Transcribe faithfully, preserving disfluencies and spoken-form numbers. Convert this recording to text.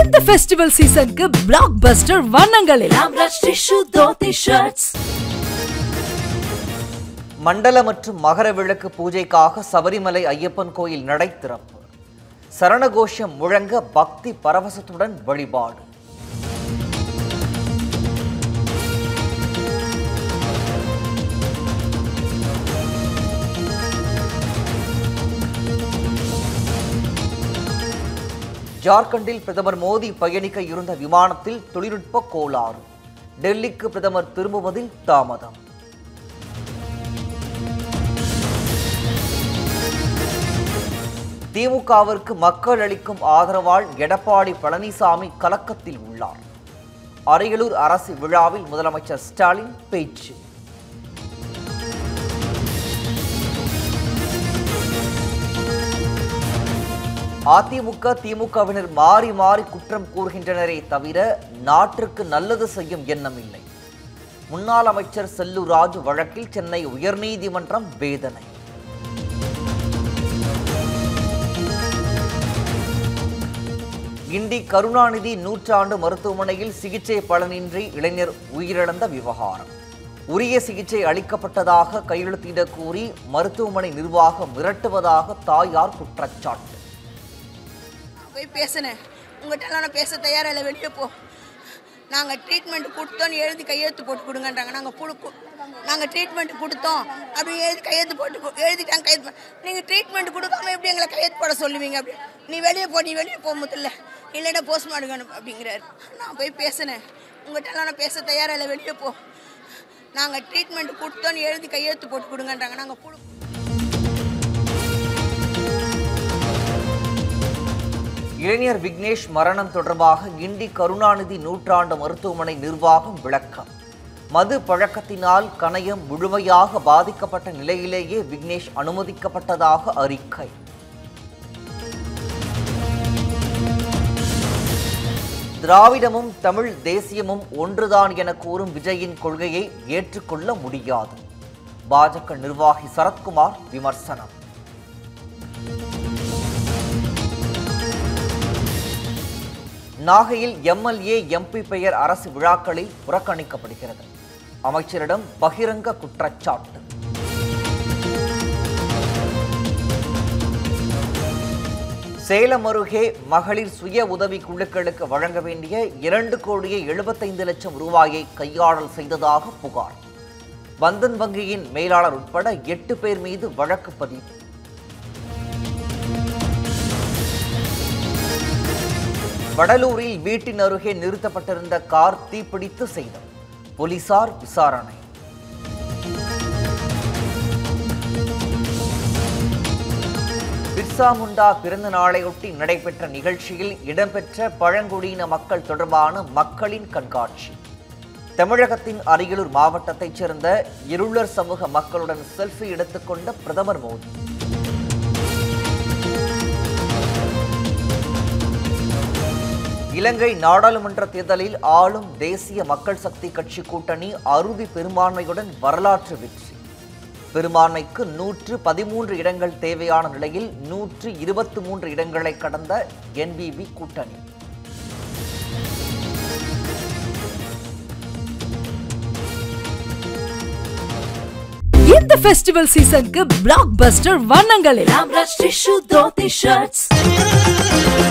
இந்த ஃபெஸ்டிவல் சீசனுக்கு பிளாக் பஸ்டர் வண்ணங்களில் ராம்ராஜ் டிஷ்யூ தோத்தி ஷர்ட்ஸ். மண்டல மற்றும் மகர விளக்கு பூஜைக்காக சபரிமலை ஐயப்பன் கோயில் நடை திறப்பு. சரணகோஷம் முழங்க பக்தி பரவசத்துடன் வழிபாடு. ஜார்க்கண்டில் பிரதமர் மோடி பயணிக்க இருந்த விமானத்தில் தொழில்நுட்ப கோளாறு. டெல்லிக்கு பிரதமர் திரும்புவதில் தாமதம். திமுகவிற்கு மக்கள் அளிக்கும் ஆதரவால் எடப்பாடி பழனிசாமி கலக்கத்தில் உள்ளார். அரியலூர் அரசு விழாவில் முதலமைச்சர் ஸ்டாலின் பேச்சு. அதிமுக திமுகவினர் மாறி மாறி குற்றம் கூறுகின்றனரே தவிர நாட்டிற்கு நல்லது செய்யும் எண்ணம் இல்லை. முன்னாள் அமைச்சர் செல்லூர் ராஜு வழக்கில் சென்னை உயர்நீதிமன்றம் வேதனை. கிண்டி கருணாநிதி நூற்றாண்டு மருத்துவமனையில் சிகிச்சை பலனின்றி இளைஞர் உயிரிழந்த விவகாரம். உரிய சிகிச்சை அளிக்கப்பட்டதாக கையெழுத்திட கூறி மருத்துவமனை நிர்வாகம் மிரட்டுவதாக தாயார் குற்றச்சாட்டு. போய் பேசினேன், உங்கள்கிட்ட நான் பேச தயாராக இல்லை, வெளியே போ, நாங்கள் ட்ரீட்மெண்ட் கொடுத்தோன்னு எழுதி கையெழுத்து போட்டு கொடுங்கன்றாங்க. நாங்கள் கொடுக்கும் நாங்கள் ட்ரீட்மெண்ட் கொடுத்தோம் அப்படி எழுதி கையெழுத்து போட்டு எழுதிட்டாங்க. கையெழுத்து நீங்கள் ட்ரீட்மெண்ட் கொடுக்காம எப்படி எங்களை கையெழுத்து போட சொல்லுவீங்க? அப்படி நீ வெளியே போ, நீ வெளியே போக முடியல, இல்லைன்னா போஸ்ட்மார்ட்டம் அப்படிங்கிறாரு. நான் போய் பேசினேன், உங்கள்கிட்ட நான் பேச தயாராக இல்லை, வெளியே போ, நாங்கள் ட்ரீட்மெண்ட் கொடுத்தோன்னு எழுதி கையெழுத்து போட்டு கொடுங்கன்றாங்க. நாங்கள் கொடு இளைஞர் விக்னேஷ் மரணம் தொடர்பாக கிண்டி கருணாநிதி நூற்றாண்டு மருத்துவமனை நிர்வாகம் விளக்கம். மது பழக்கத்தினால் கணையம் முழுமையாக பாதிக்கப்பட்ட நிலையிலேயே விக்னேஷ் அனுமதிக்கப்பட்டதாக அறிக்கை. திராவிடமும் தமிழ் தேசியமும் ஒன்றுதான் என கூறும் விஜயின் கொள்கையை ஏற்றுக்கொள்ள முடியாது. பாஜக நிர்வாகி சரத்குமார் விமர்சனம். நாகையில் எம்எல்ஏ எம்பி பெயர் அரசு விழாக்களில் புறக்கணிக்கப்படுகிறது. அமைச்சரிடம் பகிரங்க குற்றச்சாட்டு. சேலம் அருகே மகளிர் சுய உதவி குழுக்களுக்கு வழங்க வேண்டிய இரண்டு கோடியே எழுபத்தைந்து லட்சம் ரூபாயை கையாடல் செய்ததாக புகார். பந்தன் வங்கியின் மேலாளர் உட்பட எட்டு பேர் மீது வழக்கு பதிவு. வடலூரில் வீட்டின் அருகே நிறுத்தப்பட்டிருந்த கார் தீப்பிடித்து சேதம். போலீசார் விசாரணை. பிர்சா முண்டா பிறந்த நாளையொட்டி நடைபெற்ற நிகழ்ச்சியில் இடம்பெற்ற பழங்குடியின மக்கள் தொடர்பான மக்களின் கண்காட்சி. தமிழகத்தின் அரியலூர் மாவட்டத்தைச் சேர்ந்த இருளர் சமூக மக்களுடன் செல்ஃபி எடுத்துக்கொண்ட பிரதமர் மோடி. இலங்கை நாடாளுமன்ற தேர்தலில் ஆளும் தேசிய மக்கள் சக்தி கட்சி கூட்டணி அறுதி பெரும்பான்மையுடன் வரலாற்று வெற்றி. பெரும்பான்மைக்கு நூற்று பதிமூன்று இடங்கள் தேவையான நிலையில் நூற்று இருபத்தி மூன்று இடங்களை கடந்த என்பிபி கூட்டணி. இந்த ஃபெஸ்டிவல் சீசனுக்கு பிளாக் பஸ்டர் வண்ணங்களில் ராம்ராஜ் டிஷ்யூ தோத்தி ஷர்ட்ஸ்.